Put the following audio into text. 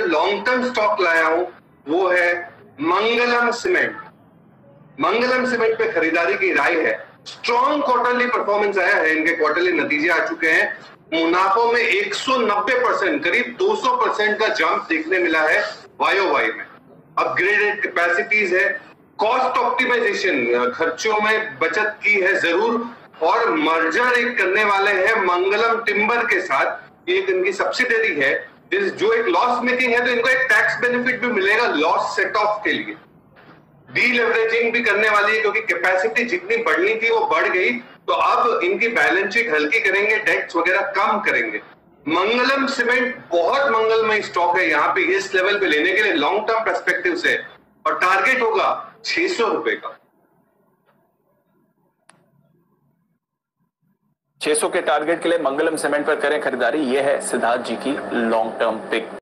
Long term stock लाया हूं वो है मंगलम सीमेंट। मंगलम सीमेंट पे खरीदारी की राय है। स्ट्रॉन्ग क्वार्टरली परफॉर्मेंस आया है, इनके क्वार्टरली नतीजे आ चुके हैं। मुनाफों में 190%, करीब 200% का जंप देखने मिला है YOY में। अपग्रेडेड कैपेसिटीज है, कॉस्ट ऑप्टिमाइजेशन, खर्चों में बचत की है जरूर, और मर्जर एक करने वाले हैं मंगलम टिम्बर के साथ। एक इनकी सब्सिडरी है जो एक लॉस मेकिंग है, तो इनको एक टैक्स बेनिफिट भी मिलेगा लॉस सेट ऑफ के लिए। डीलेवरेजिंग भी करने वाली है क्योंकि कैपेसिटी जितनी बढ़नी थी वो बढ़ गई, तो अब इनकी बैलेंस शीट हल्की करेंगे, डेट्स वगैरह कम करेंगे। मंगलम सीमेंट बहुत मंगलमय स्टॉक है यहाँ पे इस लेवल पे लेने के लिए लॉन्ग टर्म पर्सपेक्टिव से, और टारगेट होगा 600 रुपए का। 600 के टारगेट के लिए मंगलम सीमेंट पर करें खरीदारी, यह है सिद्धार्थ जी की लॉन्ग टर्म पिक।